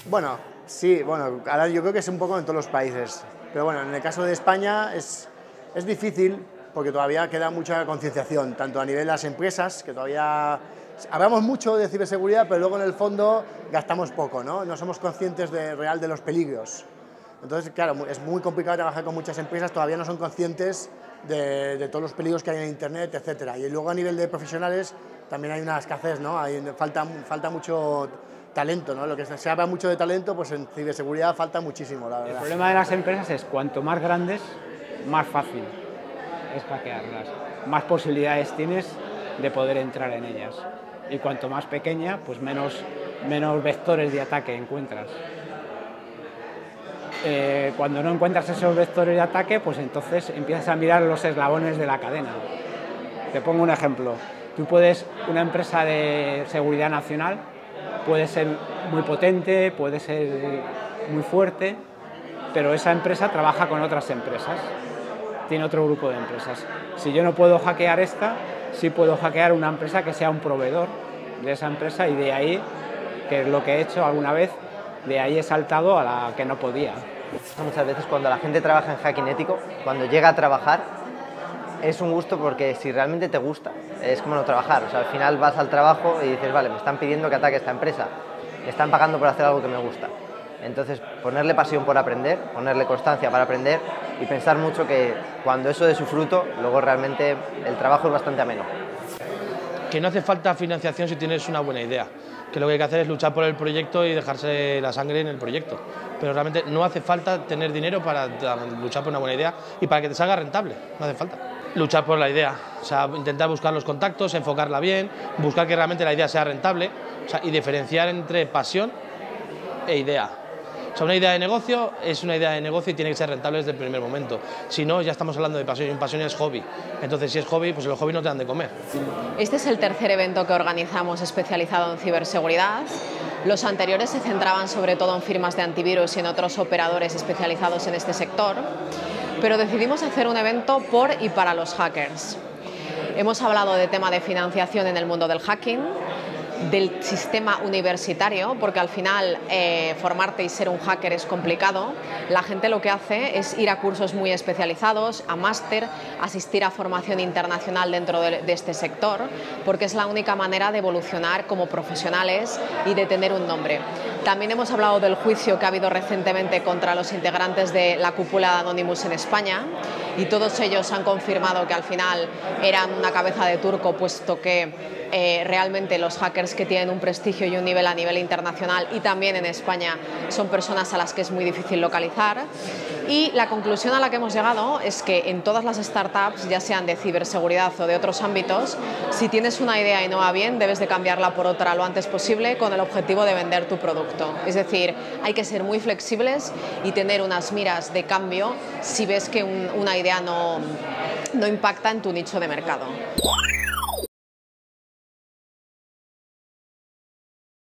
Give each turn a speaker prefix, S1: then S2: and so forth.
S1: Bueno, sí, bueno, ahora yo creo que es un poco en todos los países, pero bueno, en el caso de España es difícil porque todavía queda mucha concienciación, tanto a nivel de las empresas, que todavía hablamos mucho de ciberseguridad, pero luego en el fondo gastamos poco, ¿no? No somos conscientes real de los peligros. Entonces, claro, es muy complicado trabajar con muchas empresas, todavía no son conscientes de todos los peligros que hay en Internet, etcétera. Y luego a nivel de profesionales también hay una escasez, ¿no? Falta mucho talento, ¿no? Lo que se habla mucho de talento, pues en ciberseguridad falta muchísimo, la verdad.
S2: El problema de las empresas es cuanto más grandes, más fácil es hackearlas, más posibilidades tienes de poder entrar en ellas. Y cuanto más pequeña, pues menos vectores de ataque encuentras. Cuando no encuentras esos vectores de ataque, pues entonces empiezas a mirar los eslabones de la cadena. Te pongo un ejemplo. Una empresa de seguridad nacional puede ser muy potente, puede ser muy fuerte, pero esa empresa trabaja con otras empresas, tiene otro grupo de empresas. Si yo no puedo hackear esta, sí puedo hackear una empresa que sea un proveedor de esa empresa, y de ahí, que es lo que he hecho alguna vez, de ahí he saltado a la que no podía.
S3: Muchas veces cuando la gente trabaja en hacking ético, cuando llega a trabajar, es un gusto porque si realmente te gusta, es como no trabajar. O sea, al final vas al trabajo y dices, vale, me están pidiendo que ataque esta empresa, me están pagando por hacer algo que me gusta. Entonces, ponerle pasión por aprender, ponerle constancia para aprender y pensar mucho que cuando eso dé su fruto, luego realmente el trabajo es bastante ameno.
S4: Que no hace falta financiación si tienes una buena idea, que lo que hay que hacer es luchar por el proyecto y dejarse la sangre en el proyecto, pero realmente no hace falta tener dinero para luchar por una buena idea y para que te salga rentable, no hace falta. Luchar por la idea, o sea, intentar buscar los contactos, enfocarla bien, buscar que realmente la idea sea rentable, o sea, y diferenciar entre pasión e idea. O sea, una idea de negocio es una idea de negocio y tiene que ser rentable desde el primer momento. Si no, ya estamos hablando de pasión, y pasión es hobby. Entonces, si es hobby, pues los hobbies no te dan de comer.
S5: Este es el tercer evento que organizamos especializado en ciberseguridad. Los anteriores se centraban sobre todo en firmas de antivirus y en otros operadores especializados en este sector, pero decidimos hacer un evento por y para los hackers. Hemos hablado de tema de financiación en el mundo del hacking, del sistema universitario, porque al final formarte y ser un hacker es complicado. La gente lo que hace es ir a cursos muy especializados, a máster, asistir a formación internacional dentro de este sector, porque es la única manera de evolucionar como profesionales y de tener un nombre. También hemos hablado del juicio que ha habido recientemente contra los integrantes de la cúpula de Anonymous en España, y todos ellos han confirmado que al final eran una cabeza de turco, puesto que realmente los hackers que tienen un prestigio y un nivel a nivel internacional y también en España son personas a las que es muy difícil localizar. Y la conclusión a la que hemos llegado es que en todas las startups, ya sean de ciberseguridad o de otros ámbitos, si tienes una idea y no va bien, debes de cambiarla por otra lo antes posible con el objetivo de vender tu producto. Es decir, hay que ser muy flexibles y tener unas miras de cambio si ves que una idea no impacta en tu nicho de mercado.